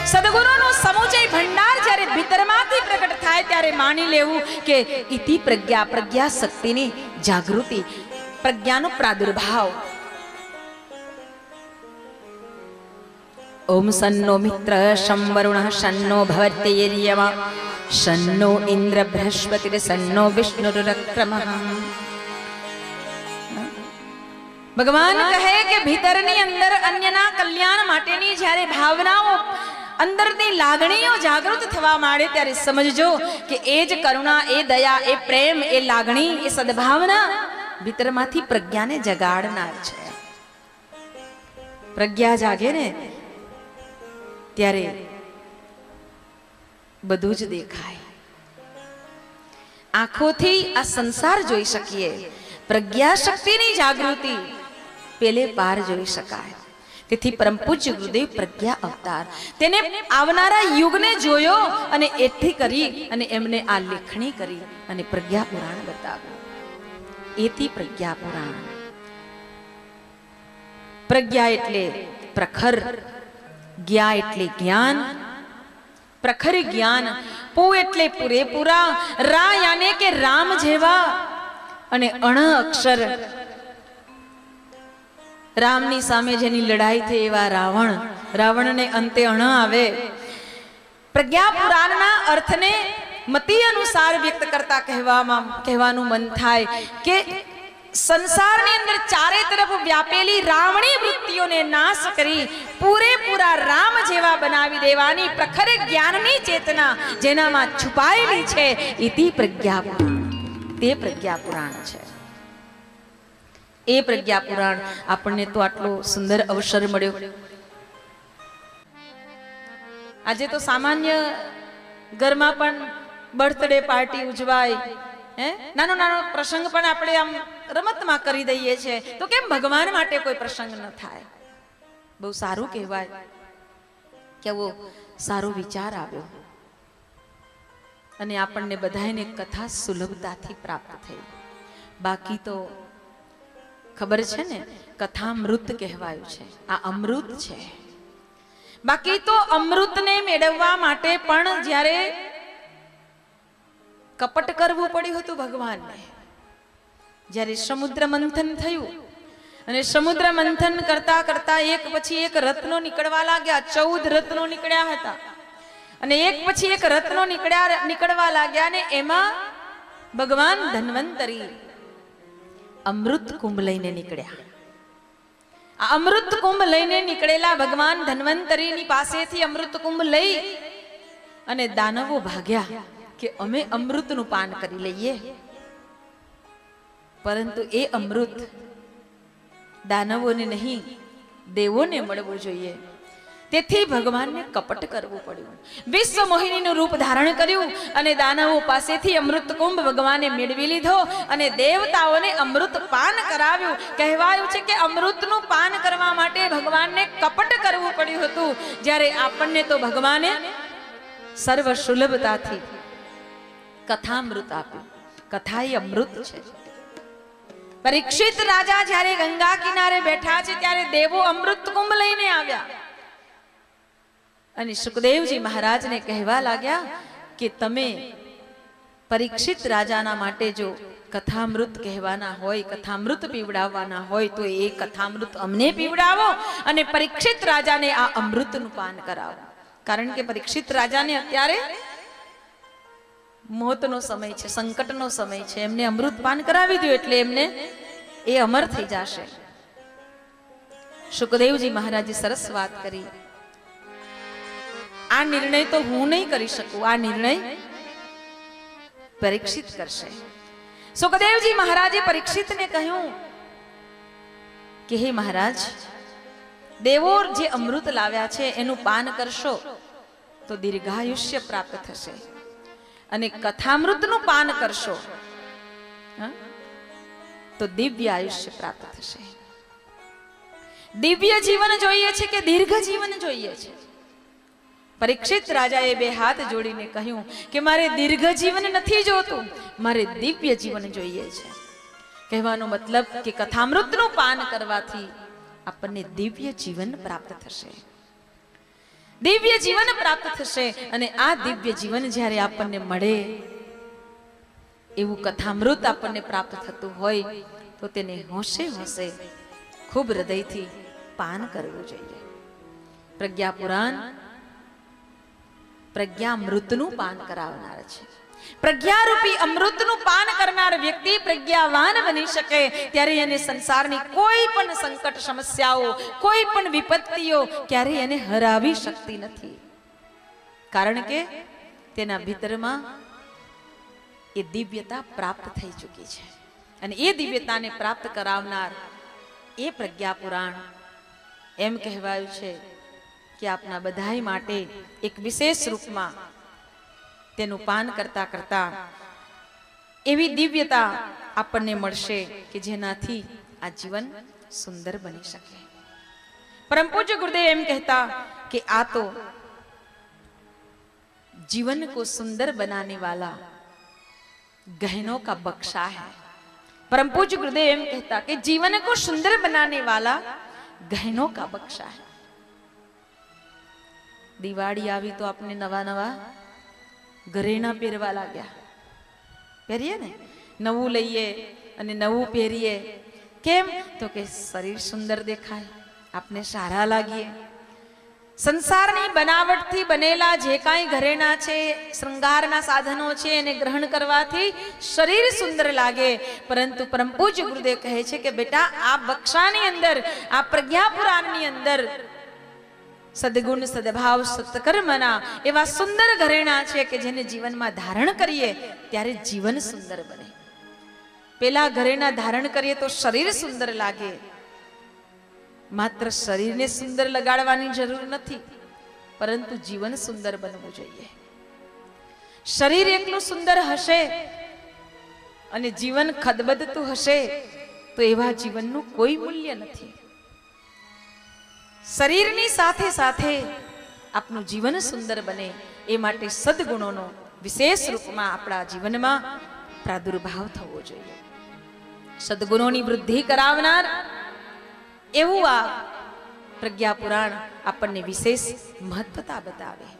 સદગુરુનો સમુચય ભંડાર જ્યારે ભીતરમાંથી પ્રગટ થાય ત્યારે માની લેવું કે ઇતિ પ્રજ્ઞા, પ્રજ્ઞા શક્તિની જાગૃતિ, પ્રજ્ઞાનો પ્રાદુર્ભાવ. ઓમ સન્નો મિત્ર શં વરુણઃ શન્નો ભવત્યેર્યમા શન્નો ઇન્દ્ર બૃહસ્પતિર સન્નો વિષ્ણુરુરક્રમઃ. ભગવાન કહે કે ભીતરની અંદર અન્યના કલ્યાણ માટેની જ્યારે ભાવનાઓ, અંદરની લાગણીઓ જાગૃત થવા માંડે ત્યારે સમજજો કે એ જ કરુણા, એ દયા, એ પ્રેમ, એ લાગણી, એ સદભાવના ભીતરમાંથી પ્રજ્ઞાને જગાડનાર છે. પ્રજ્ઞા જાગે ને ત્યારે બધું જ દેખાય. આંખોથી આ સંસાર જોઈ શકીએ, પ્રજ્ઞા શક્તિની જાગૃતિ પેલે પાર જોઈ શકાય. તેથી પરમ પૂજ્ય ગુરુદેવ પ્રજ્ઞા અવતાર તેને આવનારા યુગને જોયો અને એથી કરી અને એમને આ લેખણી કરી અને પ્રજ્ઞા પુરાણ બતાવ્યું. એથી પ્રજ્ઞા પુરાણ. પ્રજ્ઞા એટલે પ્રખર, જ્ઞા એટલે જ્ઞાન, પ્રખર જ્ઞાન, પૂ એટલે પૂરેપૂરા, રા યાને કે રામ જેવા, અને અણ અક્ષર રામની સામે જેની લડાઈ થઈ એવા રાવણ, રાવણને અંતે અણ આવે. પ્રજ્ઞા પુરાણના અર્થને મતિ અનુસાર વ્યક્ત કરતા કહેવાનું મન થાય કે સંસારની અંદર ચારે તરફ વ્યાપેલી રાવણી વૃત્તિઓને નાશ કરી પૂરેપૂરા રામ જેવા બનાવી દેવાની પ્રખર જ્ઞાનની ચેતના જેનામાં છુપાયેલી છે, ઇતિ પ્રજ્ઞા પુરાણ. તે પ્રજ્ઞા પુરાણ છે. એ પ્રજ્ઞા પુરાણ આપણને તો આટલો સુંદર અવસર મળ્યો. આજે તો સામાન્ય ઘરમાં પણ બર્થડે પાર્ટી ઉજવાય, નાનો નાનો પ્રસંગ પણ આપણે આમ રમતમાં કરી દઈએ છીએ, તો કેમ ભગવાન માટે કોઈ પ્રસંગ ન થાય? બહુ સારું કહેવાય. કેવો સારો વિચાર આવ્યો અને આપણને બધાને કથા સુલભતાથી પ્રાપ્ત થઈ. બાકી તો ખબર છે ને, કથામૃત કહેવાયું છે, આ અમૃત છે. બાકી તો અમૃતને મેળવવા માટે પણ જ્યારે કપટ કરવું પડ્યું હતું ભગવાનને, જ્યારે સમુદ્ર મંથન થયું અને સમુદ્ર મંથન કરતા કરતા એક પછી એક રત્નો નીકળવા લાગ્યા. 14 રત્નો નીકળ્યા હતા અને એક પછી એક રત્નો નીકળવા લાગ્યા ને એમાં ભગવાન ધન્વંતરી અમૃત કુંભ લઈને નીકળ્યા. આ અમૃત કુંભ લઈને નીકળેલા ભગવાન ધન્વંતરીની પાસેથી અમૃત કુંભ લઈ અને દાનવો ભાગ્યા કે અમે અમૃતનું પાન કરી લઈએ. પરંતુ એ અમૃત દાનવોને નહીં, દેવોને મળવું જોઈએ. તેથી ભગવાનને કપટ કરવું પડ્યું. વિશ્વ મોહિનીનું રૂપ ધારણ કર્યું અને દાનવો પાસેથી અમૃત કુંભ ભગવાને મેળવી લીધો અને દેવતાઓને અમૃત પાન કરાવ્યું. કહેવાયું છે કે અમૃતનું પાન કરવા માટે ભગવાનને કપટ કરવું પડ્યું હતું, જ્યારે આપણને તો ભગવાને સર્વ સુલભતાથી કથામૃત આપ્યું. કથા એ અમૃત છે. પરીક્ષિત રાજા જ્યારે ગંગા કિનારે બેઠા છે ત્યારે દેવો અમૃત કુંભ લઈને આવ્યા અને સુખદેવજી મહારાજને કહેવા લાગ્યા કે તમે પરીક્ષિત રાજાના માટે જો કથામૃત કહેવાના હોય, કથામૃત પીવડાવવાના હોય તો એ કથામૃત અમને પીવડાવો અને પરીક્ષિત રાજાને આ અમૃતનું પાન કરાવો. કારણ કે પરીક્ષિત રાજાને અત્યારે મોતનો સમય છે, સંકટનો સમય છે. એમને અમૃત પાન કરાવી દો એટલે એમને એ અમર થઈ જશે. સુખદેવજી મહારાજે સરસ વાત કરી. આ નિર્ણય તો હું નહીં કરી શકું, આ નિર્ણય પરીક્ષિત કરશે. સુખદેવજી મહારાજે પરીક્ષિતને કહ્યું કે હે મહારાજ, દેવો જે અમૃત લાવ્યા છે એનું પાન કરશો તો દીર્ઘાયુષ્ય પ્રાપ્ત થશે અને કથામૃતનું પાન કરશો તો દિવ્ય આયુષ્ય પ્રાપ્ત થશે. દિવ્ય જીવન જોઈએ છે કે દીર્ઘ જીવન જોઈએ છે? પરીક્ષિત રાજાએ બે હાથ જોડીને કહ્યું કે મારે દીર્ઘ જીવન નથી જોતું, મારે દિવ્ય જીવન જોઈએ છે. કહેવાનો મતલબ કે કથામૃતનું પાન કરવાથી આપણને દિવ્ય જીવન પ્રાપ્ત થશે. દિવ્ય જીવન પ્રાપ્ત થશે અને આ દિવ્ય જીવન જ્યારે આપણને મળે એવું કથામૃત આપણને પ્રાપ્ત થતું હોય તો તેને હોંશે હોંશે ખૂબ હૃદયથી પાન કરવું જોઈએ. પ્રજ્ઞા પુરાણ પ્રજ્ઞામૃતનું પાન કરાવનાર છે. પ્રજ્ઞારૂપી અમૃતનું પાન કરનાર વ્યક્તિ પ્રજ્ઞાવાન બની શકે ત્યારે એને સંસારની કોઈ પણ સંકટ સમસ્યાઓ, કોઈ પણ વિપત્તિઓ ક્યારેય એને હરાવી શકતી નથી. કારણ કે તેના ભીતરમાં એ દિવ્યતા પ્રાપ્ત થઈ ચૂકી છે અને એ દિવ્યતાને પ્રાપ્ત કરાવનાર એ પ્રજ્ઞા પુરાણ એમ કહેવાયું છે કે આપના બધાય માટે એક વિશેષ રૂપમાં તેનું પાન કરતા કરતા એવી દિવ્યતા આપણને મળશે કે જેનાથી આ જીવન સુંદર બની શકે. परम पूज्य गुरुदेव एम कहता कि आ तो जीवन को सुंदर बनाने वाला गहनों का बक्सा है. परम पूज्य गुरुदेव एम कहता कि जीवन को सुंदर बनाने वाला गहनों का बक्सा है. दिवाળી આવી તો આપણે નવા નવા ઘરેણા પહેરવા લાગ્યા. પહેરીએ ને, નવું લઈએ અને નવું પહેરીએ. કેમ? તો કે શરીર સુંદર દેખાય, આપને સારા લાગીએ. સંસારની બનાવટથી બનેલા જે કાંઈ ઘરેણા છે, શૃંગારના સાધનો છે, એને ગ્રહણ કરવાથી શરીર સુંદર લાગે. પરંતુ પરમ પૂજ્ય ગુરુદેવ કહે છે કે બેટા, આ બક્ષાની અંદર, આ પ્રજ્ઞા પુરાણની અંદર સદગુણ, સદભાવ, સત્કર્મના એવા સુંદર ઘરેણા છે કે જેને જીવનમાં ધારણ કરીએ ત્યારે જીવન સુંદર બને. પેલા ઘરેણા ધારણ કરીએ તો શરીર સુંદર લાગે. માત્ર શરીરને સુંદર લગાડવાની જરૂર નથી, પરંતુ જીવન સુંદર બનવું જોઈએ. શરીર એટલું સુંદર હશે અને જીવન ખદબદતું હશે તો એવા જીવનનું કોઈ મૂલ્ય નથી. શરીરની સાથે સાથે આપનું જીવન સુંદર બને એ માટે સદગુણોનો વિશેષ રૂપમાં આપણા જીવનમાં પ્રાદુર્ભાવ થવો જોઈએ. સદગુણોની વૃદ્ધિ કરાવનાર એવું આ પ્રજ્ઞા પુરાણ આપણને વિશેષ મહત્વતા બતાવે.